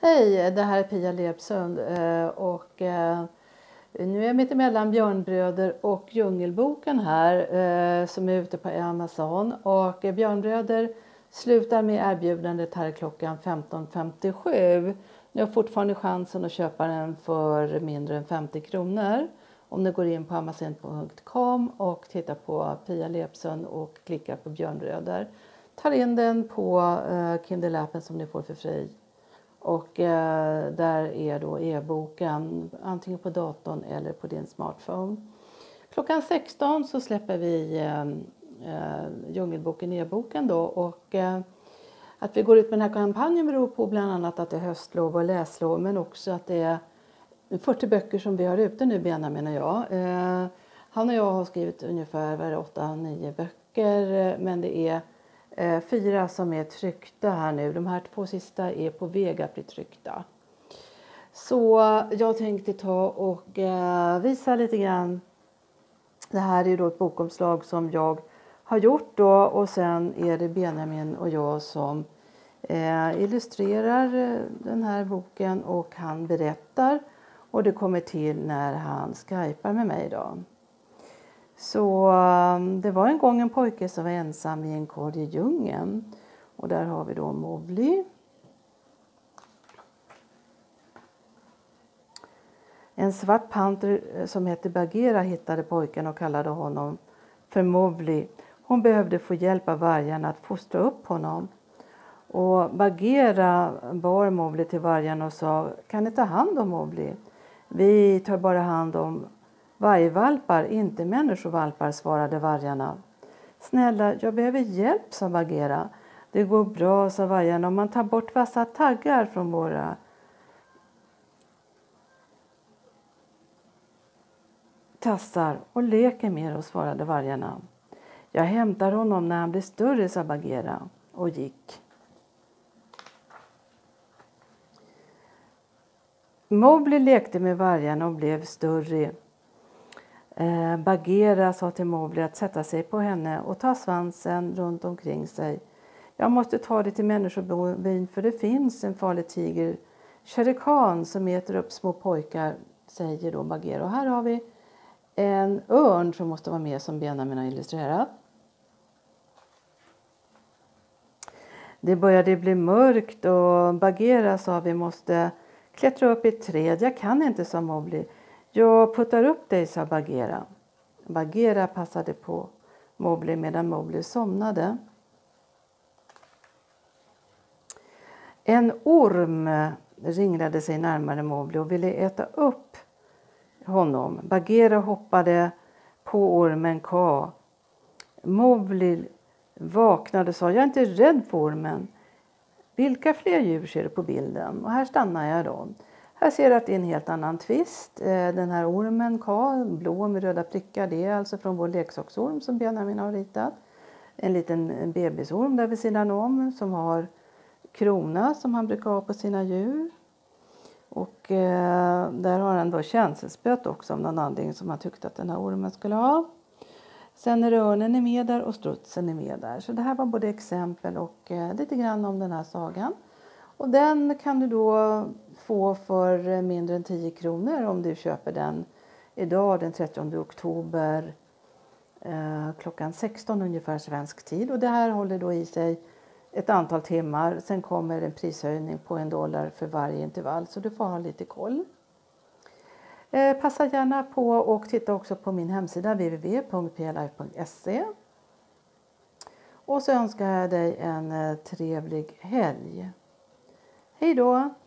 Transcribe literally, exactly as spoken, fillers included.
Hej, det här är Pia Lepsund och nu är jag mitt emellan Björnbröder och Djungelboken här som är ute på Amazon. Och Björnbröder slutar med erbjudandet här klockan femton femtiosju. Ni har fortfarande chansen att köpa den för mindre än femtio kronor. Om ni går in på amazon punkt com och tittar på Pia Lepsund och klickar på Björnbröder. Tar in den på Kindle-appen som ni får för fri. Och eh, där är då e-boken antingen på datorn eller på din smartphone. Klockan sexton så släpper vi eh, eh, Djungelboken e-boken då. Och eh, att vi går ut med den här kampanjen beror på bland annat att det är höstlov och läslov. Men också att det är fyrtio böcker som vi har ute nu, Benjamin och jag. Eh, han och jag har skrivit ungefär åtta nio böcker. Men det är Eh, fyra som är tryckta här nu. De här två sista är på väg att bli tryckta. Så jag tänkte ta och eh, visa lite grann. Det här är då ett bokomslag som jag har gjort då. Och sen är det Benjamin och jag som eh, illustrerar den här boken. Och han berättar. Och det kommer till när han skypar med mig då. Så det var en gång en pojke som var ensam i en korg i djungeln. Och där har vi då Mowgli. En svart panter som hette Bagheera hittade pojken och kallade honom för Mowgli. Hon behövde få hjälp av vargarna att fostra upp honom. Och Bagheera bar Mowgli till vargarna och sa: kan ni ta hand om Mowgli? Vi tar bara hand om vargvalpar, inte människovalpar, svarade vargarna. Snälla, jag behöver hjälp, sa Bagheera. Det går bra, sa vargarna, om man tar bort vassa taggar från våra tassar och leker med oss, svarade vargarna. Jag hämtar honom när han blir större, sa Bagheera och gick. Mowgli lekte med vargarna och blev större. Eh, Bagheera sa till Mowgli att sätta sig på henne och ta svansen runt omkring sig. Jag måste ta det till människobyn, för det finns en farlig tiger, Shere Khan, som äter upp små pojkar, säger då Bagheera. Och här har vi en örn som måste vara med, som Benjamin har illustrerat. Det började bli mörkt och Bagheera sa: vi måste klättra upp i ett träd. Jag kan inte, sa Mowgli. Jag puttar upp dig, sa Bagheera. Bagheera passade på Mowgli medan Mowgli somnade. En orm ringlade sig närmare Mowgli och ville äta upp honom. Bagheera hoppade på ormen Ka. Mowgli vaknade och sa: jag är inte rädd för ormen. Vilka fler djur ser du på bilden? Och här stannar jag då. Här ser du att det är en helt annan twist. Den här ormen Ka, blå med röda prickar, det är alltså från vår leksaksorm som Benjamin har ritat. En liten bebisorm där vid sidan om som har krona som han brukar ha på sina djur. Och eh, där har han då känselspöt också, om någon anledning som han tyckte att den här ormen skulle ha. Sen är örnen är med där och strutsen är med där. Så det här var både exempel och eh, lite grann om den här sagan. Och den kan du då få för mindre än tio kronor om du köper den idag den trettionde oktober eh, klockan sexton ungefär svensk tid. Och det här håller då i sig ett antal timmar. Sen kommer en prishöjning på en dollar för varje intervall, så du får ha lite koll. Eh, passa gärna på och titta också på min hemsida w w w punkt p l i f punkt se. Och så önskar jag dig en eh, trevlig helg. Hej då!